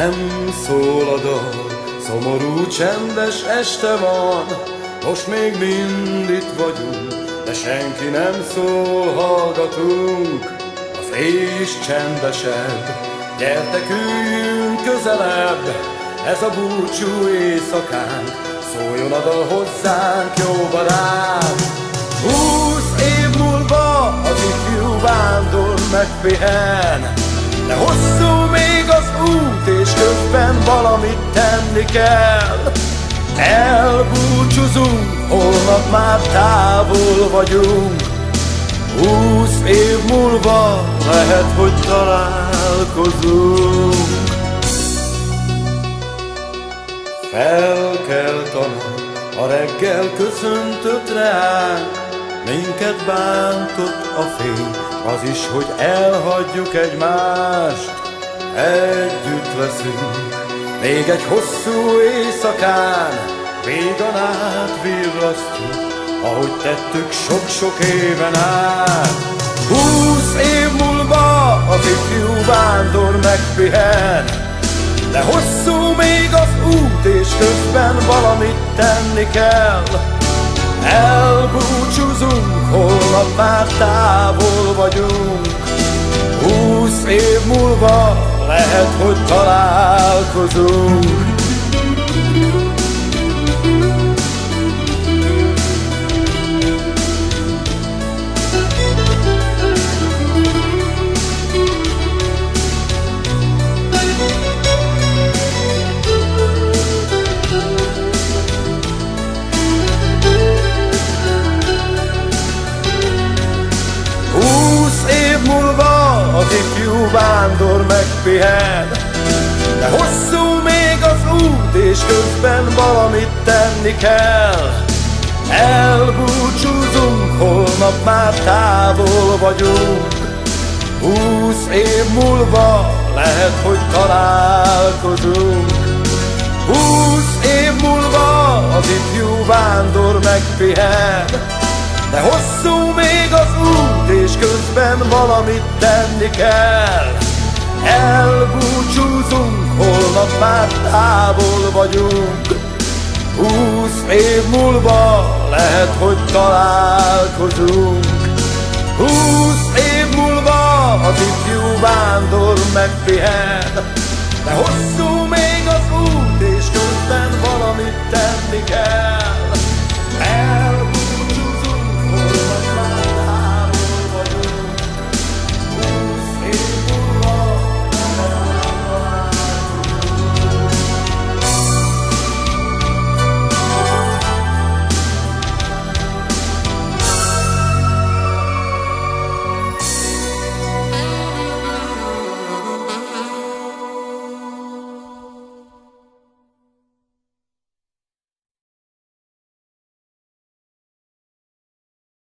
Nem szól a dal, szomorú, csendes este van. Most még mind itt vagyunk, de senki nem szól, hallgatunk. Az éj is csendesebb, gyertek üljünk közelebb. Ez a búcsú éjszakánk, szóljon a dal hozzánk, jó barát. 20 év múlva az ifjú vándor megpihen, de hosszú még az út, és közben valamit tenni kell. Elbúcsúzunk, holnap már távol vagyunk. 20 év múlva lehet, hogy találkozunk. Felkelt a nap, a reggel köszöntött ránk, minket bántott a fény, az is, hogy elhagyjuk egymást. Együtt leszünk még egy hosszú éjszakán, végan átvirrasztjuk, ahogy tettük sok-sok éven át. 20 év múlva az ifjú vándor megpihen, de hosszú még az út, és közben valamit tenni kell. Elbúcsúzunk, holnap már távol vagyunk. 20 év múlva lehet, hogy találkozunk. Az ifjú vándor megpihen, de hosszú még az út, és közben valamit tenni kell. Elbúcsúzunk, holnap már távol vagyunk. 20 év múlva lehet, hogy találkozunk. 20 év múlva az ifjú vándor megpihen, de hosszú még az út, és közben valamit tenni kell. Elbúcsúzunk, holnap már távol vagyunk. 20 év múlva lehet, hogy találkozunk. 20 év múlva az ifjú vándor megpihen, de hosszú még az út,